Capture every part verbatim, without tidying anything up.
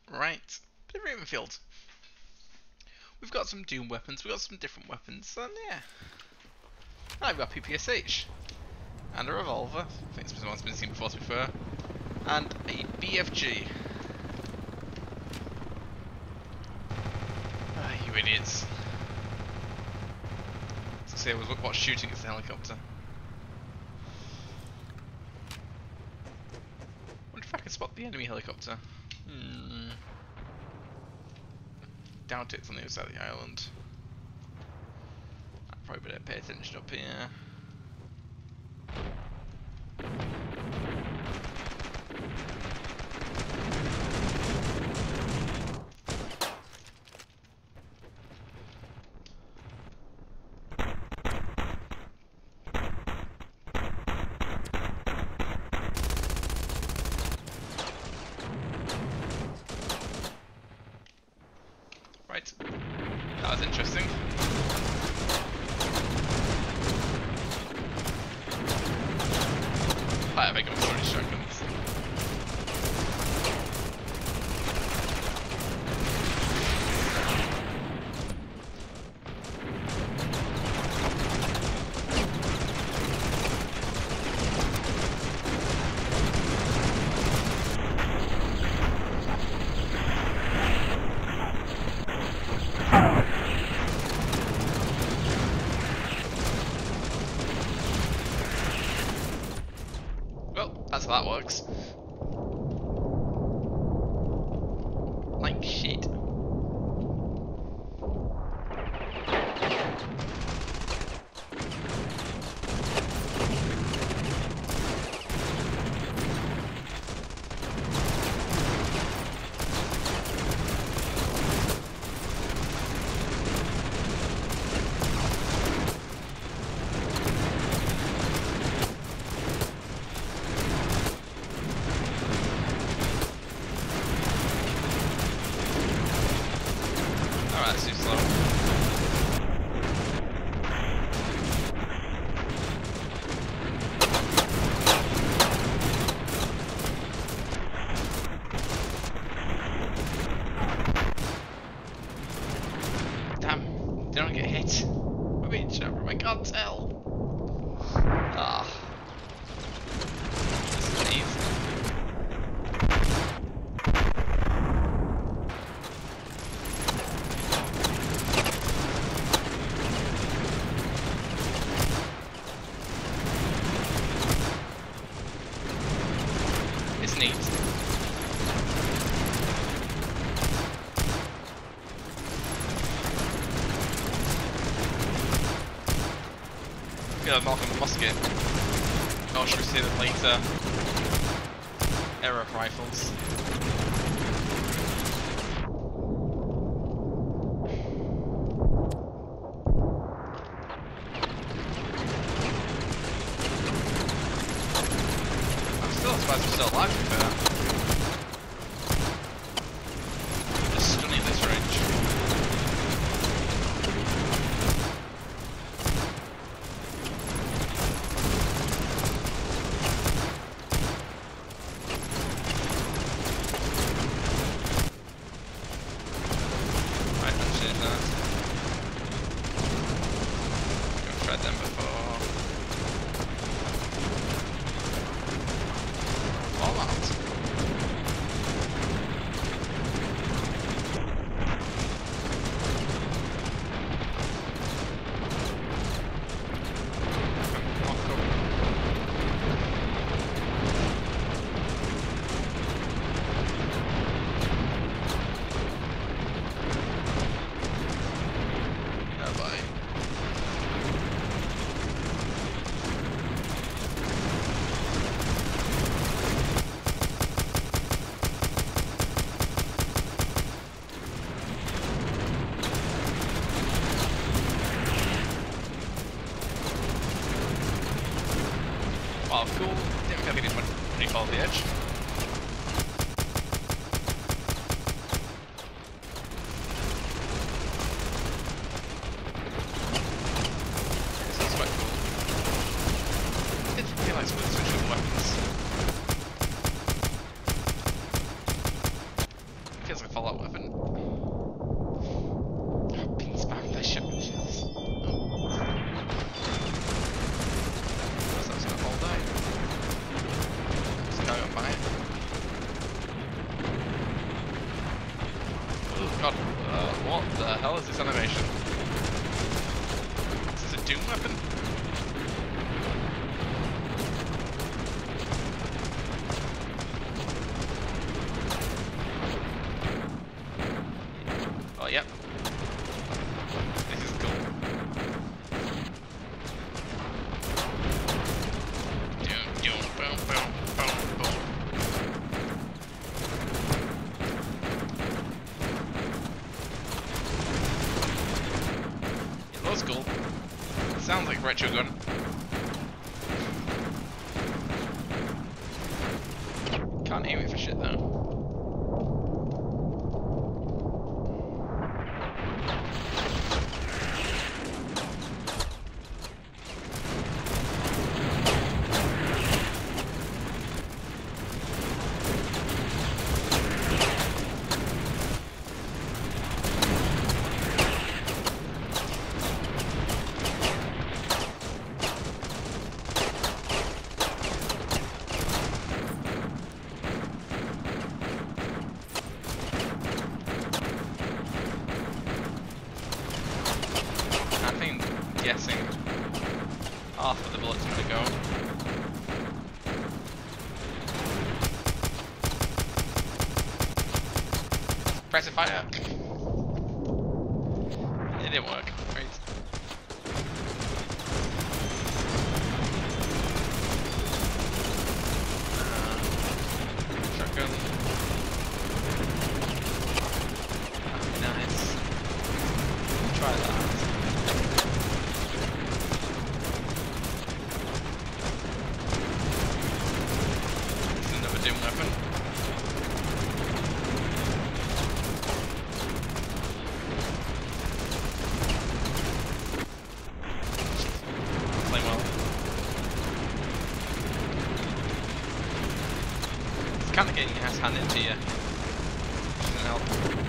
Right, the Ravenfield. We've got some Doom weapons, we've got some different weapons, and yeah. I've got P P S H. And a revolver, I think this one's been seen before to be fair. And a B F G. Ah, you idiots. So say I was what shooting at the helicopter. Wonder if I can spot the enemy helicopter. Hmm. Doubt it's on the other side of the island. I probably better pay attention up here. Right, that was interesting. Quite a big one, sorry, shotguns. That's how that works. Like shit. That's too slow. Damn, did I get hit? I'm being shot from I can't tell. Ah. This is easy. It's neat. I feel like Malcolm musket. Not sure we see them later. Air rifles. I'm still surprised we're still alive, to be fair. Just stunning this range. classic Fallout weapon. I've been spammed by shotgun shells. Oh. That's gonna fall down. This guy got by it. Oh god, uh, what the hell is this animation? Is this a Doom weapon? Oh, yep. This is cool. Doom, doom, boom, boom, boom, boom. Yeah, that was cool. Sounds like a retro gun. Can't aim it for shit though. Guessing half of the bullets gonna go. Press a fire. It didn't work. Right. Uh, shotgun. Nice. Try that. Doom weapon. Playing well. It's kind of getting your ass handed to you. Doesn't help.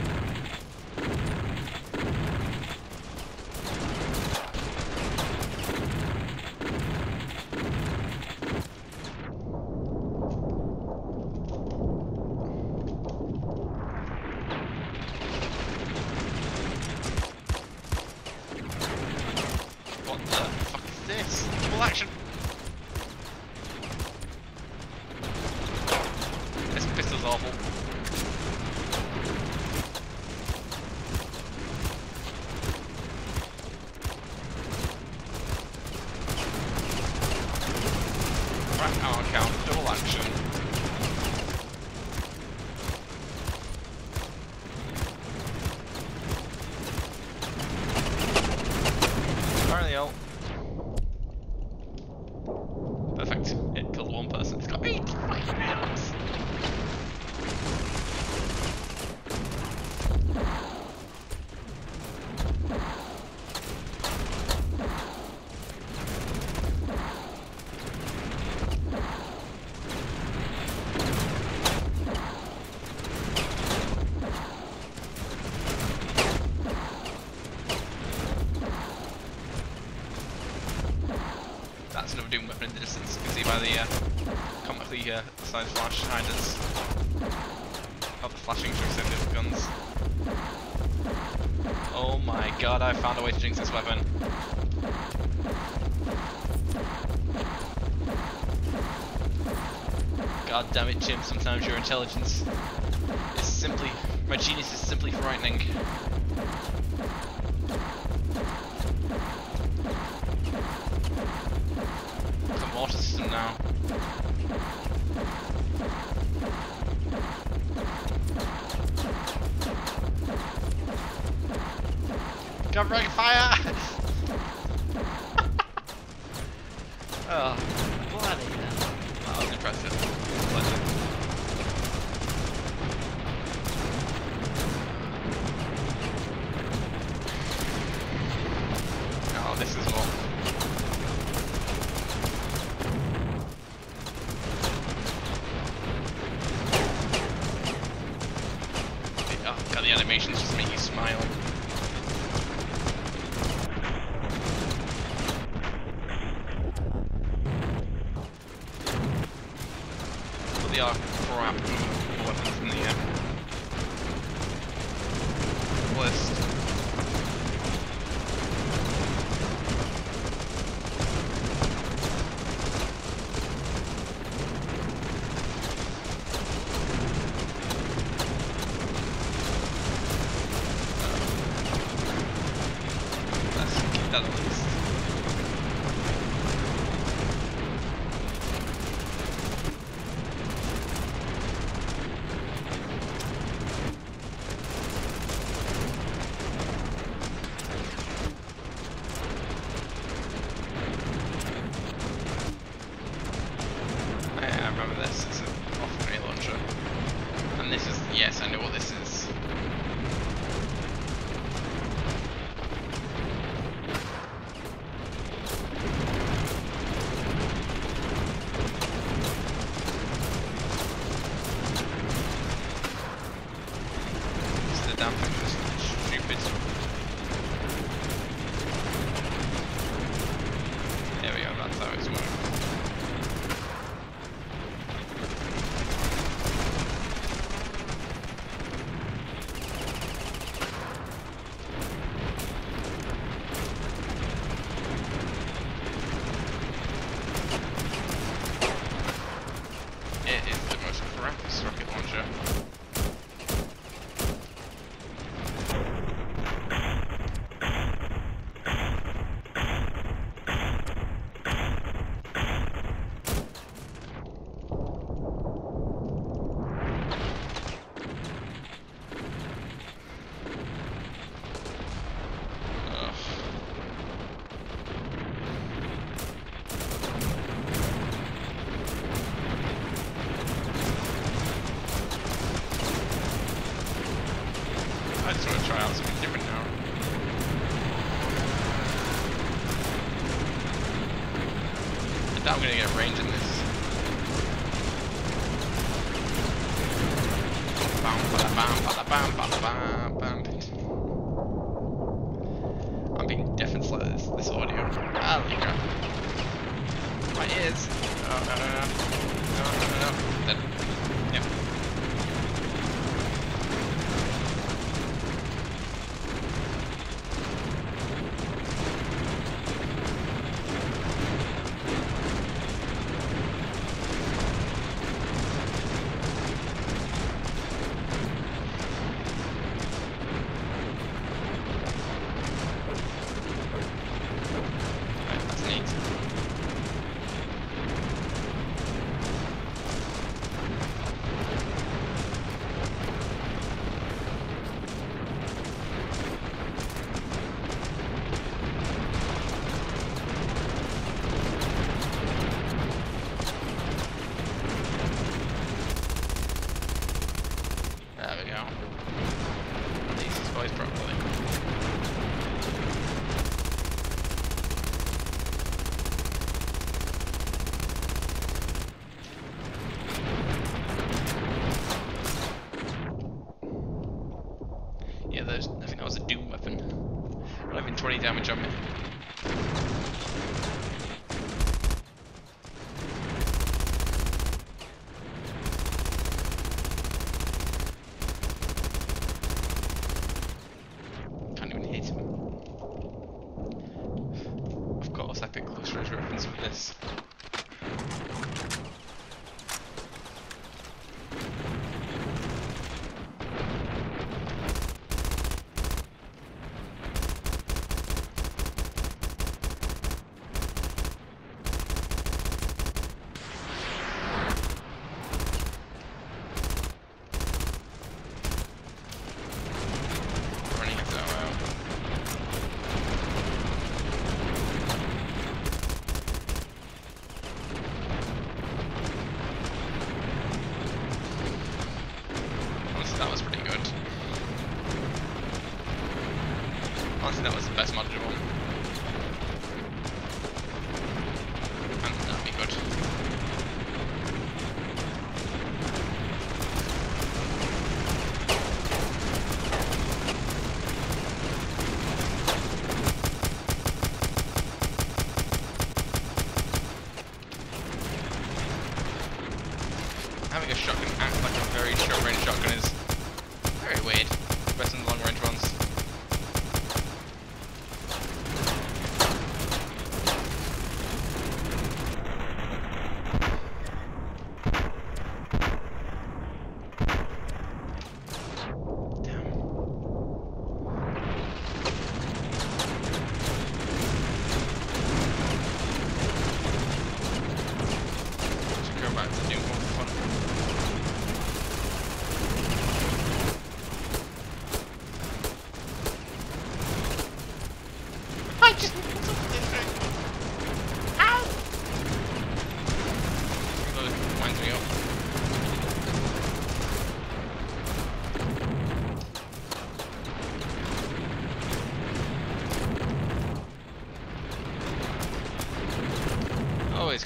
What the fuck is this? Full action! This pistol's awful. Right, arm count, double action. Ult. Perfect. It killed one person. It's got eighty-five rounds. That's another Doom weapon in the distance. You can see by the uh, comically uh, sized flash behind us. How the flashing tricks in different guns. Oh my god, I found a way to jinx this weapon. God damn it, Jim, sometimes your intelligence is simply, my genius is simply frightening. Water system now. Covering fire! Oh, bloody hell. That was impressive. Pleasure. Oh, this is more. the animations just make you smile. But they are crap weapons in the uh, list. That at least. I remember this. It's an off-grenade launcher, and this is yes, I know what this is. Damn thing was stupid. There we go, that's how it's working. It is the most crappiest rocket launcher. I just want to try out something different now. I doubt I'm going to get range in this. Bam, bada, bam, bada, bam, bada, bam, bam. I'm being deaf and slow this, this audio. Ah, there you go. My ears. Oh, no, no, no. No, no, no, no. Then, yeah. There we go. Release these boys properly. Yeah, those, I think that was a Doom weapon. eleven twenty damage on me. Epic close range weapons with this. Running into that well. That was pretty good. Honestly, that was the best modded one. And that'd be good.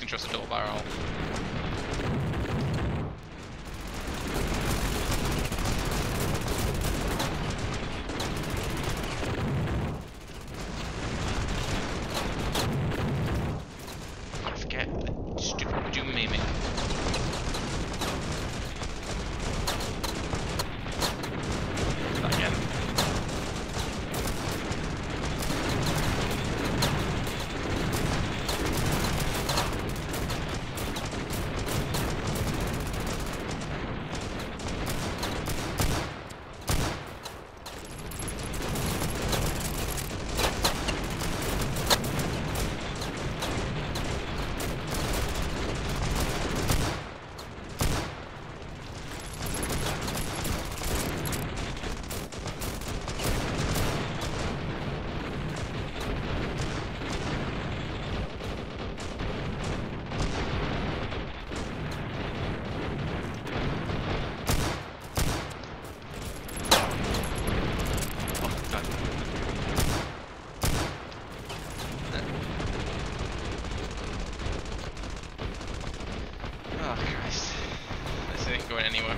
can trust a double barrel. Can't forget the stupid doom mimic. That again. Oh Christ. This ain't going anywhere.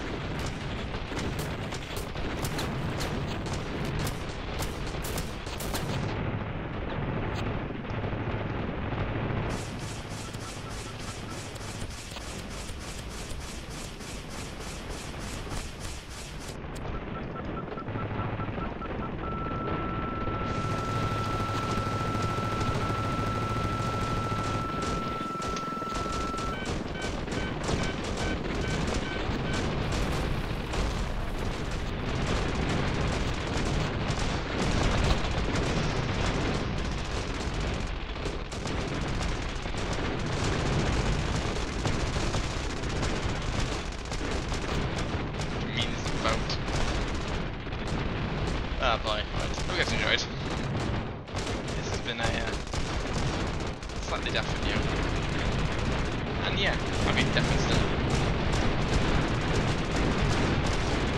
Oh boy, right. Hope you guys enjoyed. This has been a uh, slightly different video. And yeah, I mean, definitely still